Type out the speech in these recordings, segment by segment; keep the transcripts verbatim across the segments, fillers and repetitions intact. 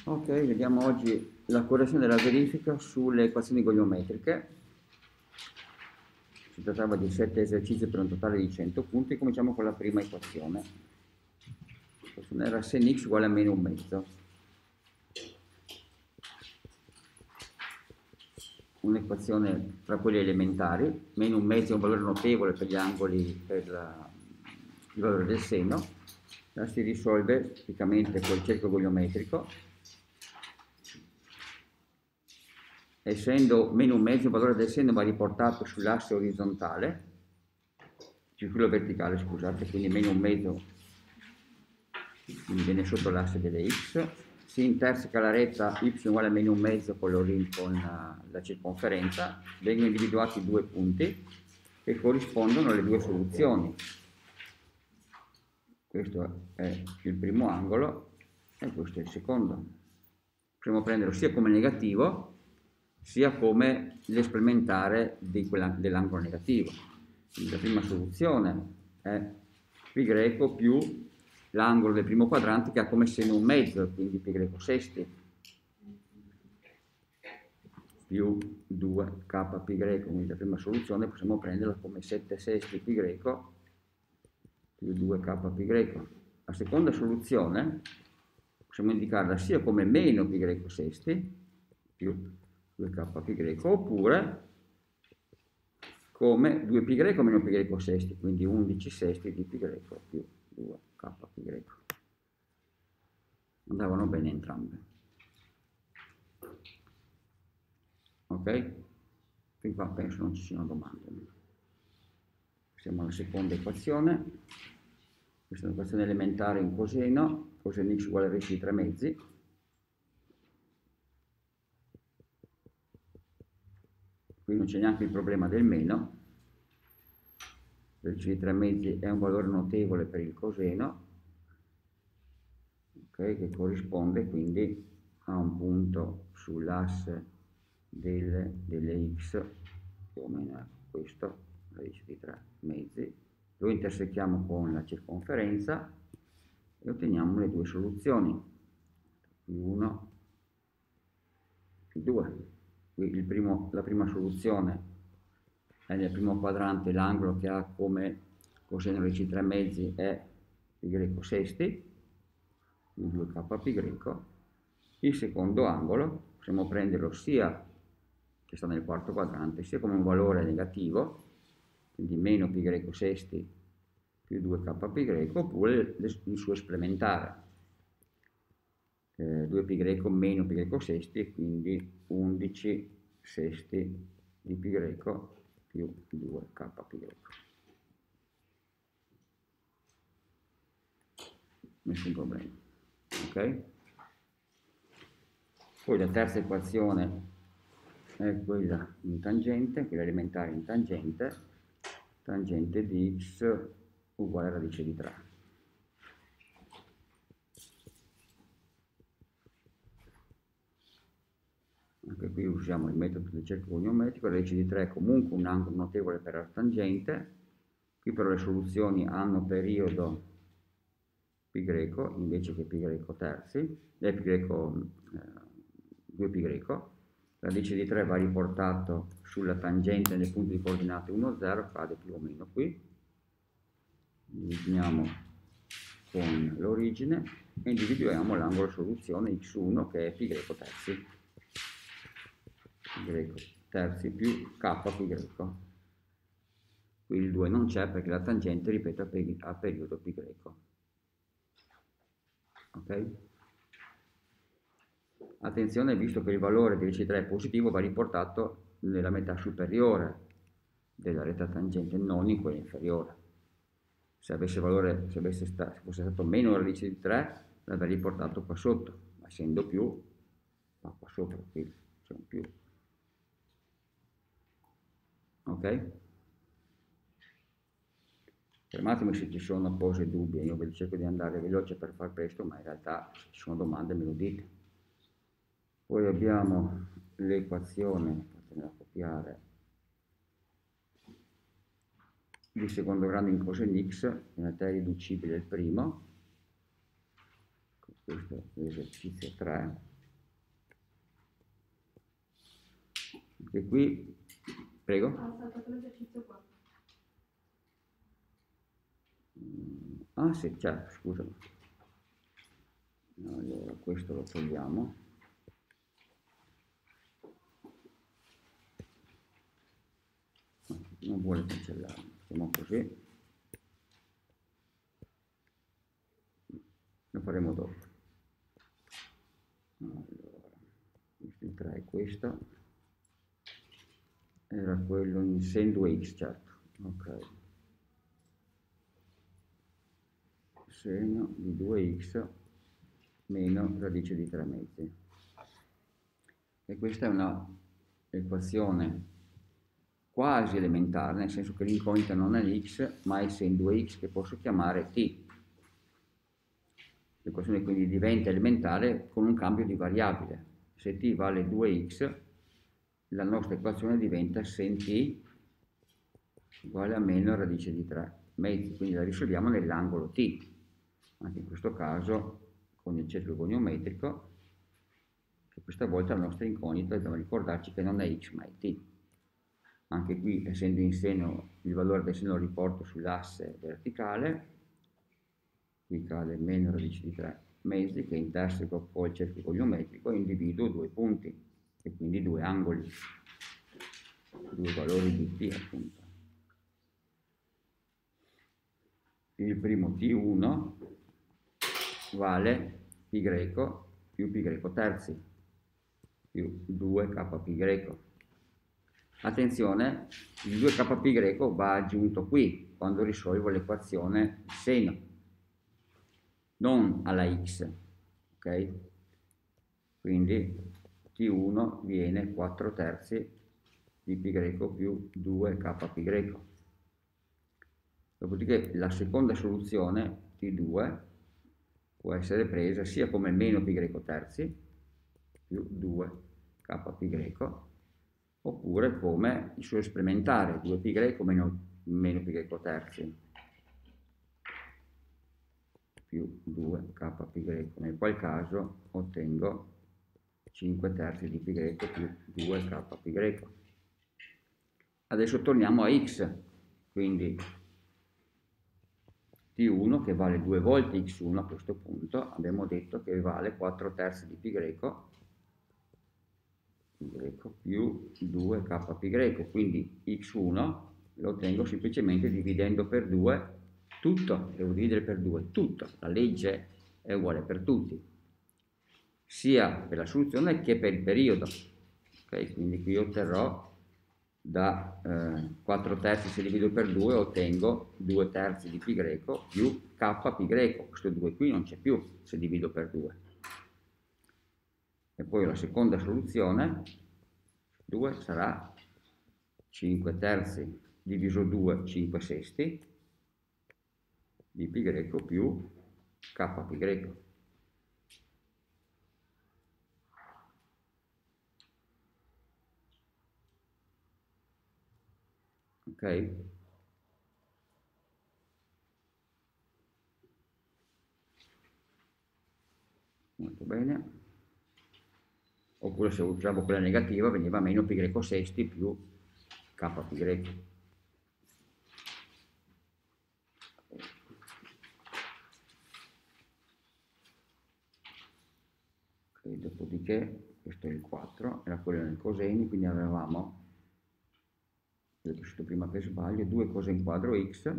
Ok, vediamo oggi la correzione della verifica sulle equazioni goniometriche. Si trattava di sette esercizi per un totale di cento punti. Cominciamo con la prima equazione. L'equazione era sen x uguale a meno un mezzo. Un'equazione tra quelle elementari, meno un mezzo è un valore notevole per gli angoli, per la, il valore del seno. La si risolve tipicamente col cerchio goniometrico. Essendo meno un mezzo il valore del seno va riportato sull'asse orizzontale, cioè quello verticale, scusate, quindi meno un mezzo quindi viene sotto l'asse delle x, si interseca la retta y uguale a meno un mezzo con, con la, la circonferenza, vengono individuati due punti che corrispondono alle due soluzioni. Questo è il primo angolo e questo è il secondo. Possiamo prenderlo sia come negativo sia come l'esplementare dell'angolo negativo. Quindi la prima soluzione è π greco più l'angolo del primo quadrante che ha come seno un mezzo, quindi π greco sesti, più due k π greco, quindi la prima soluzione possiamo prenderla come sette sesti π greco più due k π greco. La seconda soluzione possiamo indicarla sia come meno π greco sesti più due k π greco, oppure come due π greco meno π greco sesti, quindi undici sesti di π greco più due k π greco. Andavano bene entrambe. Ok? Fin qua penso non ci siano domande. Passiamo alla seconda equazione. Questa è un'equazione elementare in coseno, coseno x uguale a radice di tre mezzi. Qui non c'è neanche il problema del meno. Radice di tre mezzi è un valore notevole per il coseno, okay, che corrisponde quindi a un punto sull'asse delle, delle x, più o meno è questo, radice di tre mezzi. Lo intersechiamo con la circonferenza e otteniamo le due soluzioni, più uno più due. Qui il primo, la prima soluzione è nel primo quadrante, l'angolo che ha come coseno radice di tre mezzi è π greco sesti, quindi due k π greco. Il secondo angolo possiamo prenderlo sia che sta nel quarto quadrante, sia come un valore negativo, quindi meno π greco sesti più due k π greco, oppure il suo esplementare, eh, due π greco meno π greco sesti, e quindi undici sesti di π greco più due k π greco. Nessun problema. Ok? Poi la terza equazione è quella in tangente, quella elementare in tangente, tangente di x uguale a radice di tre. Anche qui usiamo il metodo del cerchio goniometrico, la radice di tre è comunque un angolo notevole per la tangente. Qui però le soluzioni hanno periodo π greco invece che π greco terzi, eh, π greco, eh, due π greco. La radice di tre va riportato sulla tangente nel punto di coordinate uno zero, cade più o meno qui. Disegniamo con l'origine e individuiamo l'angolo soluzione x uno che è π greco terzi. π greco terzi più k π greco. Qui il due non c'è perché la tangente, ripeto, ha periodo π greco. Ok? Attenzione, visto che il valore di radice di tre è positivo, va riportato nella metà superiore della retta tangente, non in quella inferiore. Se avesse valore, se, avesse sta, se fosse stato meno radice di tre, l'avrei riportato qua sotto, ma essendo più, va qua sopra, qui c'è un più. Ok? Fermatemi se ci sono cose dubbie, io vi cerco di andare veloce per far presto, ma in realtà se ci sono domande me lo dite. Poi abbiamo l'equazione, fatela copiare, di secondo grado in coseno x, in realtà è riducibile il primo, questo è l'esercizio tre. Anche qui, prego. Ho saltato l'esercizio qua. Ah sì, certo, scusami. Allora, questo lo togliamo. Non vuole cancellare, facciamo così. Lo faremo dopo. Allora, il tre è questo. Era quello in sen due x, certo. Ok. Seno di due x meno radice di tre mezzi. E questa è una equazione quasi elementare, nel senso che l'incognita non è x, ma è sen due x che posso chiamare t. L'equazione quindi diventa elementare con un cambio di variabile. Se t vale due x, la nostra equazione diventa sen t uguale a meno radice di tre mezzi, quindi la risolviamo nell'angolo t. Anche in questo caso con il cerchio goniometrico, che questa volta la nostra incognita dobbiamo ricordarci che non è x ma è t. Anche qui, essendo in seno, il valore del seno lo riporto sull'asse verticale, qui cade meno radice di tre mezzi che interseco poi il cerchio goniometrico e individuo due punti e quindi due angoli, due valori di t appunto. Il primo t uno vale π greco più π greco terzi più due k π greco. Attenzione, il due k π greco va aggiunto qui quando risolvo l'equazione di seno, non alla x, ok? Quindi t uno viene quattro terzi di π greco più due k π greco. Dopodiché la seconda soluzione t due può essere presa sia come meno π greco terzi più due k π greco, oppure come il suo esperimentare due π greco meno, meno π greco terzi più due k π greco, nel qual caso ottengo cinque terzi di π greco più due k π greco. Adesso torniamo a x, quindi t uno che vale due volte x uno a questo punto, abbiamo detto che vale quattro terzi di π greco, π greco più due k π greco, quindi x uno lo ottengo semplicemente dividendo per due tutto, devo dividere per due tutto, la legge è uguale per tutti, sia per la soluzione che per il periodo, ok? Quindi qui otterrò da eh, quattro terzi se divido per due ottengo due terzi di π greco più k π greco, questo due qui non c'è più se divido per due. E poi la seconda soluzione, due sarà cinque terzi diviso due, cinque sesti di π greco più k π greco. Ok? Molto bene. Oppure se usavo quella negativa veniva meno π greco sesti più k π greco. Ok, dopodiché questo è il quattro, era quello nel coseni, quindi avevamo, ho detto prima che sbaglio, due coseno quadro x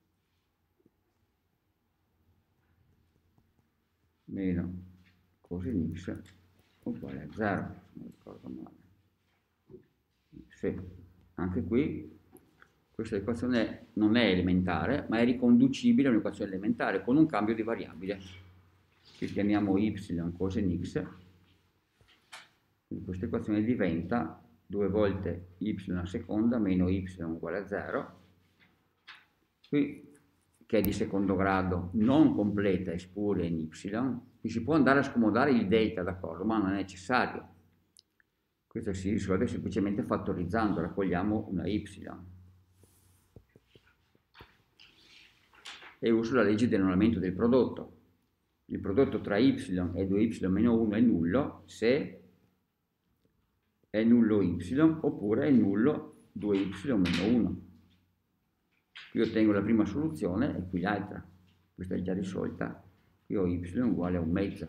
meno coseno x uguale a zero, se non ricordo male. Sì, anche qui questa equazione non è elementare, ma è riconducibile a un'equazione elementare con un cambio di variabile che chiamiamo y coseno x. Quindi questa equazione diventa due volte y a seconda meno y uguale a zero. Qui, che è di secondo grado, non completa e spuria in y, qui si può andare a scomodare il delta, d'accordo, ma non è necessario. Questo si risolve semplicemente fattorizzando, raccogliamo una y. E uso la legge di annullamento del prodotto. Il prodotto tra y e due y meno uno è nullo se è nullo y oppure è nullo due y meno uno. Qui ottengo la prima soluzione e qui l'altra. Questa è già risolta. Qui ho y uguale a un mezzo.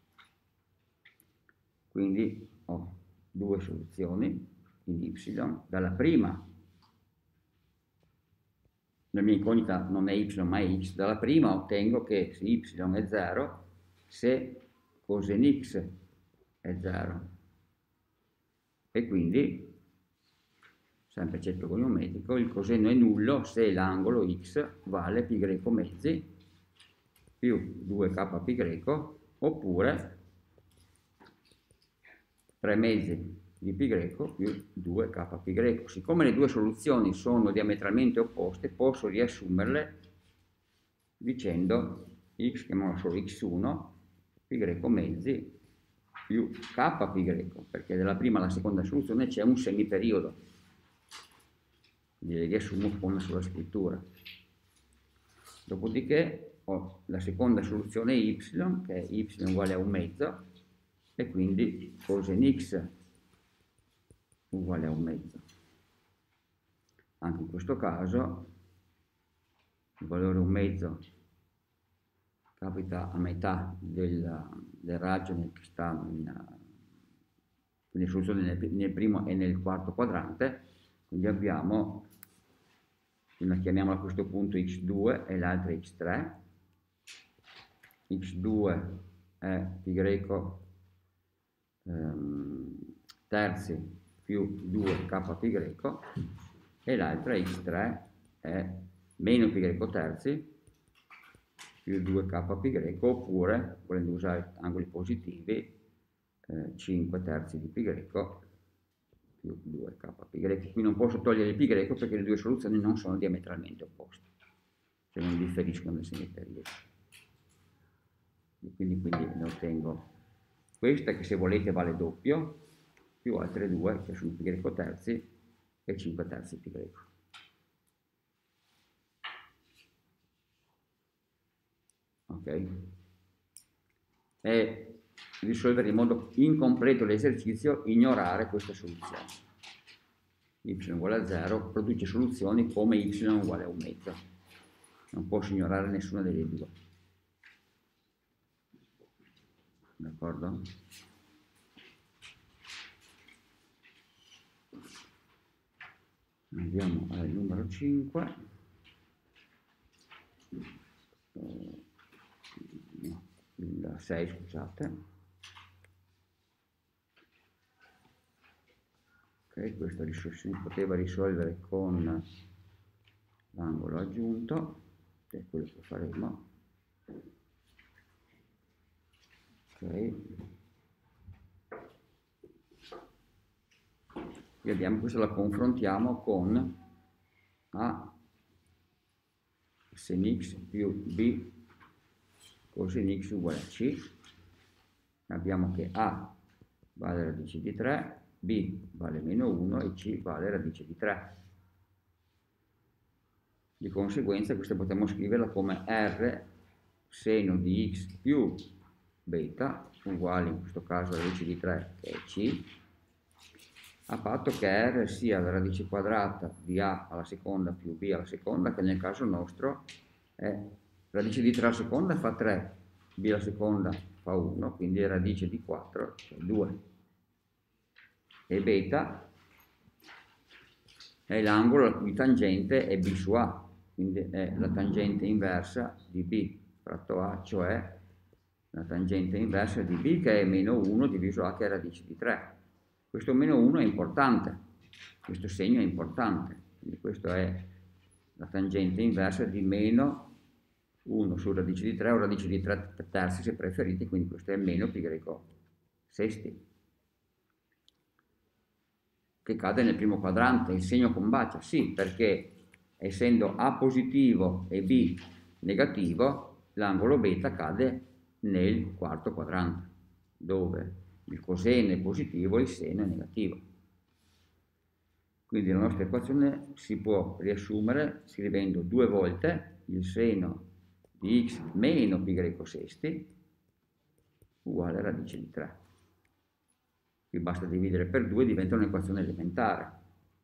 Quindi ho due soluzioni in y. Dalla prima, la mia incognita non è y ma è x, dalla prima ottengo che se y è zero, se coseno x è zero. E quindi, sempre cerchio goniometrico, il coseno è nullo se l'angolo x vale π greco mezzi più due k π greco oppure tre mezzi di π greco più due k π greco. Siccome le due soluzioni sono diametralmente opposte, posso riassumerle dicendo x, chiamiamolo solo x uno, π greco mezzi più k π greco, perché dalla prima alla seconda soluzione c'è un semiperiodo. Quindi le riassumo come sulla scrittura. Dopodiché ho la seconda soluzione y, che è y uguale a un mezzo, e quindi coseno x uguale a un mezzo. Anche in questo caso il valore un mezzo capita a metà del, del raggio che sta in, in soluzione nel, nel primo e nel quarto quadrante, quindi abbiamo, una chiamiamola a questo punto x due e l'altra x tre. x due è π greco ehm, terzi più due k π greco e l'altra x tre è meno π greco terzi più due k π greco, oppure, volendo usare angoli positivi, eh, cinque terzi di π greco più due k π greco. Qui non posso togliere il π greco perché le due soluzioni non sono diametralmente opposte, cioè non differiscono nel semiperiodo. Quindi, quindi ne ottengo questa, che se volete vale doppio, più altre due che sono π greco terzi e cinque terzi π greco. Ok? E risolvere in modo incompleto l'esercizio, ignorare questa soluzione. Y uguale a zero produce soluzioni come y uguale a un mezzo. Non posso ignorare nessuna delle due. D'accordo? Andiamo al numero cinque. No, il sei, scusate. Ok, questo si poteva risolvere con l'angolo aggiunto, che è quello che faremo. Ok. Vediamo, questa la confrontiamo con A sen x più B coseno x uguale a C. Abbiamo che A vale radice di tre, B vale meno uno e C vale radice di tre. Di conseguenza questa potremmo scriverla come R seno di x più beta uguale in questo caso radice di tre, che è C, a patto che R sia la radice quadrata di A alla seconda più B alla seconda, che nel caso nostro è radice di tre alla seconda fa tre, B alla seconda fa uno, quindi è radice di quattro, cioè due. E beta è l'angolo la cui tangente è B su A, quindi è la tangente inversa di B fratto A, cioè la tangente inversa di B, che è meno uno diviso A, che è radice di tre. Questo meno uno è importante, questo segno è importante, quindi questa è la tangente inversa di meno uno su radice di tre o radice di tre terzi se preferite, quindi questo è meno π greco sesti, che cade nel primo quadrante. Il segno combacia, sì, perché essendo A positivo e B negativo, l'angolo beta cade nel quarto quadrante, dove il coseno è positivo e il seno è negativo. Quindi la nostra equazione si può riassumere scrivendo due volte il seno di x meno π greco sesti uguale a radice di tre. Qui basta dividere per due, diventa un'equazione elementare.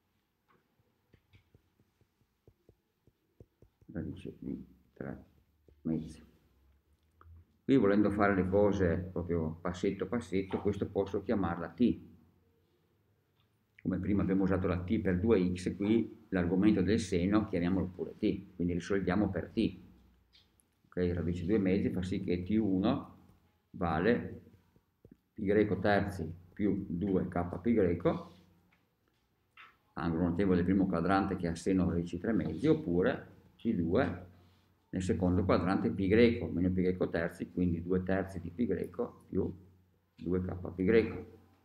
Radice di tre mezzi. Qui volendo fare le cose proprio passetto passetto, questo posso chiamarla t. Come prima abbiamo usato la t per due x, qui l'argomento del seno chiamiamolo pure t, quindi risolviamo per t. Ok, radice due mezzi fa sì che t uno vale π terzi più due k π, angolo notevole del primo quadrante che ha seno radice tre mezzi, oppure t due nel secondo quadrante π meno π terzi, quindi due terzi di π più due k π.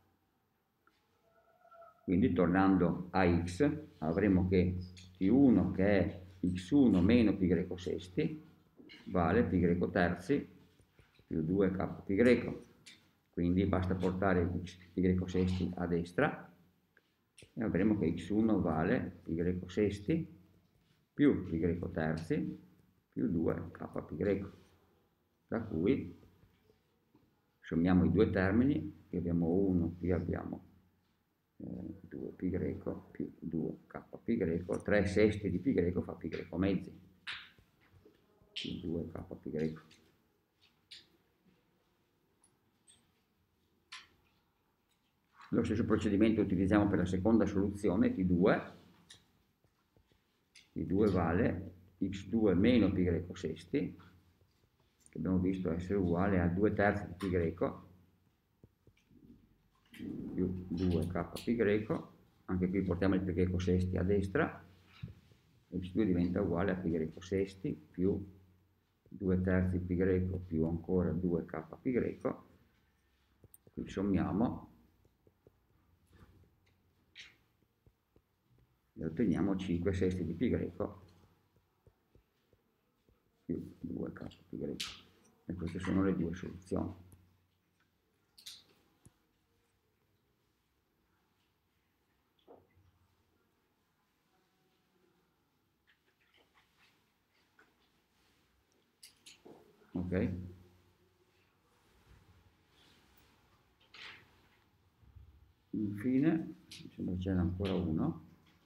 Quindi tornando a x avremo che t uno che è x uno meno π sesti vale π terzi più due k π. Quindi basta portare π sesti a destra e avremo che x uno vale π sesti più π terzi più due k π. Da cui sommiamo i due termini, qui abbiamo uno, qui abbiamo eh, due π più due k π, tre sesti di π fa π mezzi, più due k π. Lo stesso procedimento utilizziamo per la seconda soluzione, t due. t due vale x due meno π sesti, che abbiamo visto essere uguale a due terzi di π più due k π, anche qui portiamo il π sesti a destra, x due diventa uguale a π sesti più due terzi π più ancora due k π, qui sommiamo e otteniamo cinque sesti di π più due k π, e queste sono le due soluzioni. Ok? Infine, ce ne c'era ancora uno.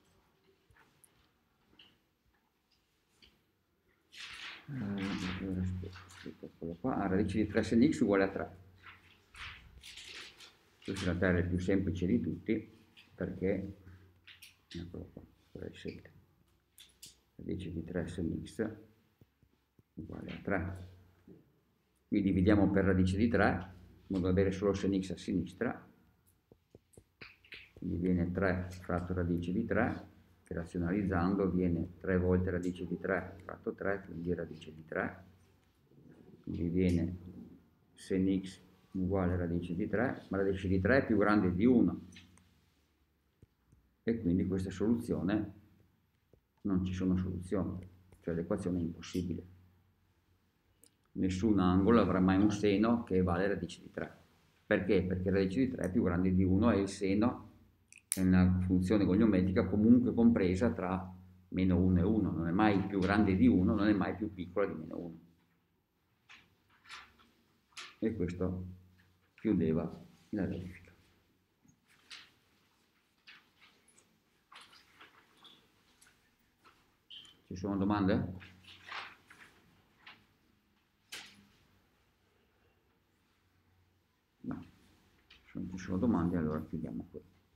Eccolo qua, ah, radice di tre sen x uguale a tre. Questa è la terra più semplice di tutti, perché, eccolo qua, radice di tre sen x uguale a tre. Qui dividiamo per radice di tre, in modo da avere solo sen x a sinistra, quindi viene tre fratto radice di tre, che razionalizzando viene tre volte radice di tre fratto tre, quindi radice di tre, quindi viene sen x uguale a radice di tre, ma radice di tre è più grande di uno, e quindi questa soluzione non ci sono soluzioni, cioè l'equazione è impossibile. Nessun angolo avrà mai un seno che vale radice di tre. Perché? Perché radice di tre è più grande di uno e il seno è una funzione goniometrica comunque compresa tra meno uno e uno, non è mai più grande di uno, non è mai più piccola di meno uno. E questo chiudeva la verifica. Ci sono domande? No, se non ci sono domande allora chiudiamo qui.